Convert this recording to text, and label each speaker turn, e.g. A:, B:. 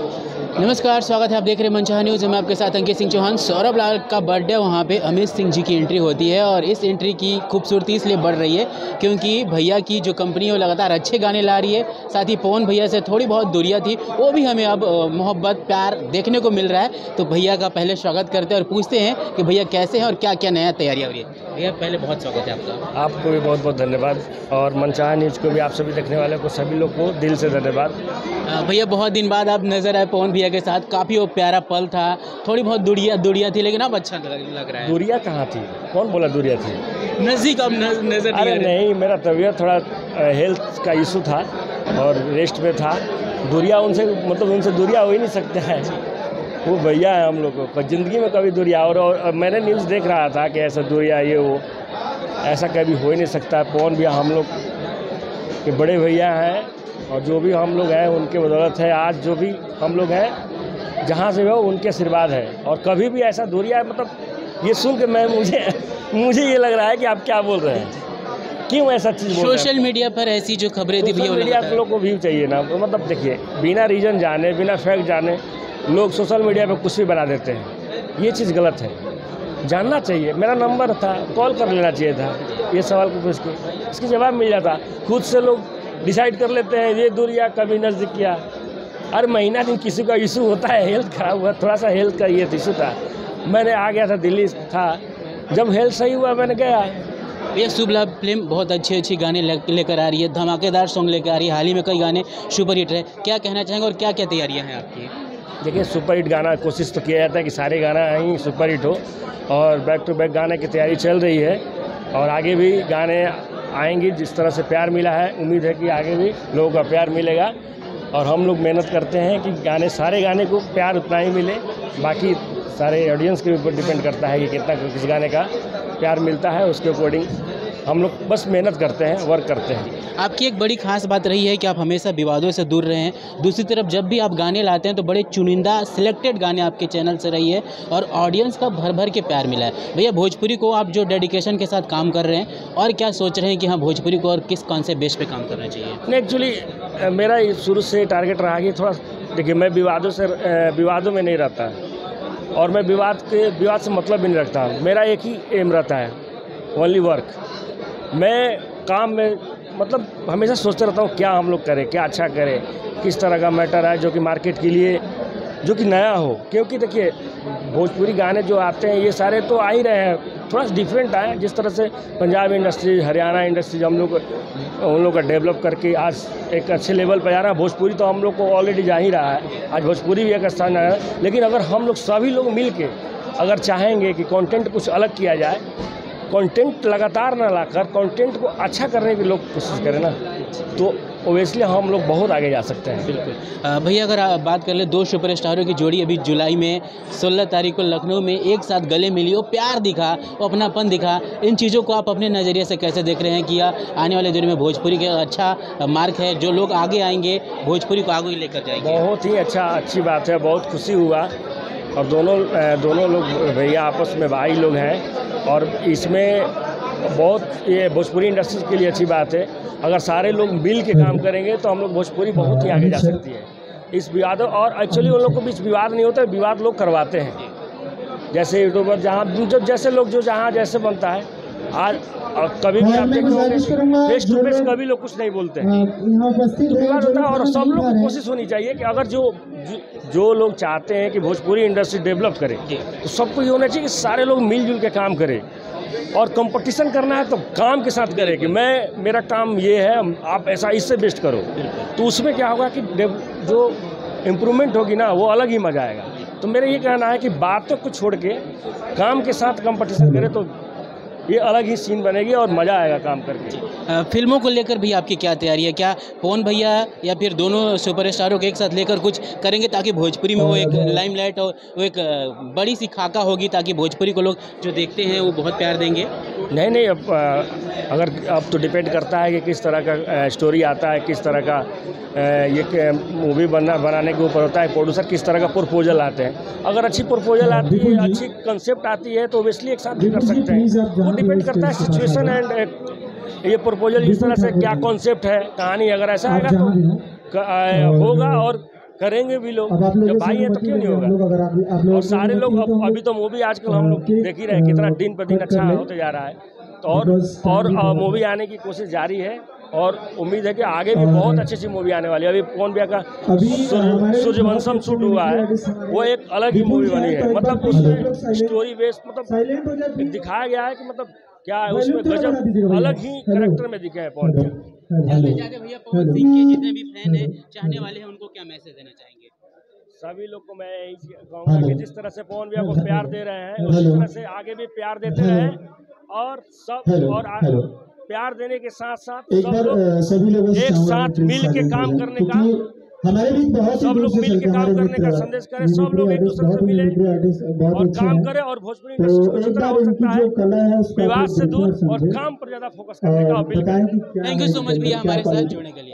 A: नमस्कार, स्वागत है। आप देख रहे हैं मनचाहा न्यूज़। मैं आपके साथ अंकित सिंह चौहान। सौरभ लाल का बर्थडे, वहाँ पे अमित सिंह जी की एंट्री होती है और इस एंट्री की खूबसूरती इसलिए बढ़ रही है क्योंकि भैया की जो कंपनी है वो लगातार अच्छे गाने ला रही है। साथ ही पवन भैया से थोड़ी बहुत दूरियाँ थी, वो भी हमें अब मोहब्बत प्यार देखने को मिल रहा है। तो भैया का पहले स्वागत करते हैं और पूछते हैं कि भैया कैसे हैं और क्या क्या नया तैयारियाँ हो रही है। भैया पहले बहुत स्वागत है आपका।
B: आपको भी बहुत बहुत धन्यवाद और मनचाहा न्यूज़ को भी, आप सभी देखने वाले को, सभी लोग को दिल से धन्यवाद।
A: भैया बहुत दिन बाद आप नज़र आए पवन भैया के साथ, काफ़ी वो प्यारा पल था। थोड़ी बहुत दूरियाँ थी लेकिन अब अच्छा लग रहा है।
B: दूरियाँ कहाँ थी? कौन बोला दूरियाँ थी?
A: नज़दीक अब नज़र
B: अरे नहीं, मेरा तबीयत थोड़ा हेल्थ का इशू था और रेस्ट में था। दूरियाँ उनसे उनसे दूरियाँ हो ही नहीं सकते हैं। वो भैया है हम लोग को, ज़िंदगी में कभी दूरियाँ और मैंने न्यूज़ देख रहा था कि ऐसा दूरियाँ ये वो, ऐसा कभी हो ही नहीं सकता। पवन भैया हम लोग के बड़े भैया हैं और जो भी हम लोग हैं उनके बदौलत है आज जो भी हम लोग हैं, जहाँ से हो उनके आशीर्वाद है। और कभी भी ऐसा दूरियाँ ये सुन के मुझे ये लग रहा है कि आप क्या बोल रहे हैं, क्यों ऐसा चीज़ बोल रहे हैं?
A: सोशल मीडिया पर ऐसी जो खबरें थी,
B: सोशल मीडिया के लोग को व्यू चाहिए ना। देखिए, बिना रीज़न जाने, बिना फैक्ट जाने लोग सोशल मीडिया पे कुछ भी बना देते हैं। ये चीज़ गलत है। जानना चाहिए। मेरा नंबर था, कॉल कर लेना चाहिए था। ये सवाल को पूछ के इसकी जवाब मिल जाता। खुद से लोग डिसाइड कर लेते हैं ये दूरियाँ कभी नज़दीक किया। हर महीना दिन किसी का इशू होता है, हेल्थ खराब हुआ, थोड़ा सा हेल्थ का ये इशू था, मैंने आ गया था, दिल्ली था। जब हेल्थ सही हुआ मैंने गया।
A: ये शुभ लाभ फिल्म बहुत अच्छी गाने लेकर आ रही है, धमाकेदार सॉन्ग लेकर आ रही है। हाल ही में कई गाने सुपर हिट रहे। क्या कहना चाहेंगे और क्या क्या तैयारियाँ हैं आपकी?
B: देखिए, सुपर हिट गाना कोशिश तो किया जाता है कि सारे गाना ही सुपर हिट हो और बैक टू बैक गाने की तैयारी चल रही है और आगे भी गाने आएंगे। जिस तरह से प्यार मिला है, उम्मीद है कि आगे भी लोगों का प्यार मिलेगा और हम लोग मेहनत करते हैं कि सारे गाने को प्यार उतना ही मिले। बाकी सारे ऑडियंस के ऊपर डिपेंड करता है कि कितना किस गाने का प्यार मिलता है, उसके अकॉर्डिंग हम लोग बस मेहनत करते हैं, वर्क करते हैं।
A: आपकी एक बड़ी खास बात रही है कि आप हमेशा विवादों से दूर रहे हैं। दूसरी तरफ जब भी आप गाने लाते हैं तो बड़े चुनिंदा सिलेक्टेड गाने आपके चैनल से रही है और ऑडियंस का भर भर के प्यार मिला है। भैया भोजपुरी को आप जो डेडिकेशन के साथ काम कर रहे हैं और क्या सोच रहे हैं कि हाँ भोजपुरी को और किस कौन से बेस पे काम करना चाहिए?
B: नहीं, एक्चुअली मेरा शुरू से टारगेट रहा कि थोड़ा, देखिए, मैं विवादों में नहीं रहता और मैं विवाद से मतलब भी नहीं रखता। मेरा एक ही एम रहता है, ओनली वर्क। मैं काम में हमेशा सोचते रहता हूँ क्या हम लोग करें, क्या अच्छा करें, किस तरह का मैटर है जो कि मार्केट के लिए जो कि नया हो। क्योंकि देखिए, भोजपुरी गाने जो आते हैं ये सारे तो आ ही रहे हैं, थोड़ा सा डिफरेंट आए। जिस तरह से पंजाब इंडस्ट्री, हरियाणा इंडस्ट्री उन लोग का डेवलप करके आज एक अच्छे लेवल पर जा रहा है। भोजपुरी तो हम लोग को ऑलरेडी जा ही रहा है, आज भोजपुरी भी एक स्थान है। लेकिन अगर हम लोग सभी लोग मिल के अगर चाहेंगे कि कंटेंट कुछ अलग किया जाए, कंटेंट लगातार ना लाकर कंटेंट को अच्छा करने की लोग कोशिश करें ना, तो ओबियसली हम लोग बहुत आगे जा सकते हैं।
A: बिल्कुल। भैया अगर आप बात कर ले, दो सुपरस्टारों की जोड़ी अभी जुलाई में 16 तारीख को लखनऊ में एक साथ गले मिली, वो प्यार दिखा, वो अपनापन दिखा। इन चीज़ों को आप अपने नज़रिए से कैसे देख रहे हैं कि आने वाले दिनों में भोजपुरी का अच्छा मार्क है, जो लोग आगे आएंगे भोजपुरी को आगे लेकर जाएंगे? बहुत ही
B: अच्छी बात है, बहुत खुशी हुआ। और दोनों लोग भैया आपस में भाई लोग हैं और इसमें बहुत ये भोजपुरी इंडस्ट्री के लिए अच्छी बात है। अगर सारे लोग मिल के काम करेंगे तो हम लोग भोजपुरी बहुत ही आगे जा सकती है। इस विवाद और एक्चुअली उन लोग को बीच विवाद नहीं होता, विवाद लोग करवाते हैं। जैसे यूट्यूबर जैसे लोग जहाँ जैसे बनता है आज, और कभी भी आप देखोगे फेस टू फेस कभी लोग कुछ नहीं बोलते हैं, तो विवाद होता है। और सब लोग को कोशिश होनी चाहिए कि अगर जो लोग चाहते हैं कि भोजपुरी इंडस्ट्री डेवलप करे तो सबको ये होना चाहिए कि सारे लोग मिलजुल के काम करें। और कंपटीशन करना है तो काम के साथ करें कि मेरा काम ये है, आप ऐसा इससे बेस्ट करो, तो उसमें क्या होगा कि जो इम्प्रूवमेंट होगी ना वो अलग ही मजा आएगा। तो मेरा ये कहना है कि बातों को छोड़ के काम के साथ कंपटीशन करें तो ये अलग ही सीन बनेगी और मज़ा आएगा काम करके।
A: फिल्मों को लेकर भी आपकी क्या तैयारी है? क्या पवन भैया या फिर दोनों सुपरस्टारों के एक साथ लेकर कुछ करेंगे ताकि भोजपुरी में वो एक लाइमलाइट और वो एक बड़ी सी खाका होगी ताकि भोजपुरी को लोग जो देखते हैं वो बहुत प्यार देंगे?
B: नहीं, अब तो डिपेंड करता है कि किस तरह का स्टोरी आता है, किस तरह का ये मूवी बनाने के ऊपर होता है। प्रोड्यूसर किस तरह का प्रपोजल आते हैं। अगर अच्छी प्रपोजल आती है, अच्छी कंसेप्ट आती है तो ओबियसली एक साथ भी कर सकते हैं। वो डिपेंड करता है सिचुएशन एंड ये प्रपोजल इस तरह से क्या कॉन्सेप्ट है, कहानी अगर ऐसा आएगा तो होगा और करेंगे भी लोग,
C: अब आप लोग
B: जब
C: ये
B: भाई है तो
C: सहमति
B: क्यों नहीं
C: देंगे, हम लोग
B: होगा।
C: अगर आप लोग
B: और सारे लोग
C: सहमति दें तो
B: अभी तो मूवी आजकल हम लोग
C: केक,
B: देख ही रहे हैं कितना दिन पर दिन
C: कट
B: अच्छा
C: कर लें।
B: होते जा रहा है। तो
C: Because time
B: और
C: भी बहुत
B: मूवी
C: है।
B: आने की कोशिश जारी है और उम्मीद है कि आगे भी
C: और
B: बहुत अच्छी अच्छी मूवी आने वाली है। अभी पवन भैया का
C: अभी हमारे
B: सूर्यवंशम
C: बहुत
B: शूट हुआ है,
C: आर्टिस्ट हमारे
B: वो एक अलग ही
C: विपुल
B: मूवी
C: जी
B: बनी
C: हैं, तो
B: है।
C: एक बार
B: मतलब
C: please आप
B: उसमें
C: लोग
B: स्टोरी बेस्ड मतलब
C: साइलेंट हो जाए
B: एक
C: please।
B: दिखाया गया है कि मतलब क्या है
C: वॉल्यूम
B: उसमें
C: थोड़ा बढ़ा दीजिएगा
B: गजब
C: भैया।
B: अलग ही
C: हेलो।
B: करेक्टर में दिखे हैं पवन भैया।
A: जाते जाते भैया पवन सिंह के जितने भी फैन हैं, चाहने वाले हैं, उनको क्या मैसेज देना चाहेंगे?
B: सभी लोग को मैं यही कहूँगा कि जिस तरह से पवन भैया को प्यार दे रहे हैं उसी तरह से आगे भी प्यार देते रहें और सब और प्यार देने के साथ साथ
C: एक
B: सब
C: बार
B: लोग
C: सभी लोगों से
B: एक
C: चाहूंगा
B: साथ
C: कि
B: मिल के
C: silent हो
B: काम
C: जाएं,
B: करने का
C: क्योंकि हमारे भी बहुत ही
B: सब
C: दूर
B: लोग
C: से
B: मिल के
C: चलते
B: काम
C: हमारे
B: करने का
C: मित्र
B: संदेश करें। सब लोग एक
C: आर्टिस्ट
B: दूसरे
C: बहुत
B: से मिले
C: मिमिक्री आर्टिस्ट बहुत
B: और
C: अच्छे
B: काम
C: हैं।
B: करें और भोजपुरी
C: तो
B: इंडस्ट्री को
C: एक
B: जितना
C: बार
B: हो
C: इनकी
B: सकता
C: जो
B: है
C: कला है उसको आप
B: विवाद
C: लोग
B: से
C: देखना
B: दूर और
C: समझें
B: काम पर ज्यादा फोकस करने का
C: और
B: और मिल
C: बताएं
B: करें।
C: कि क्या
A: थैंक
C: है
A: यू सो
C: इसके
A: मच
C: अंदर,
A: भैया
C: क्या
A: हमारे साथ
C: क्वालिटी
A: जुड़ने के लिए।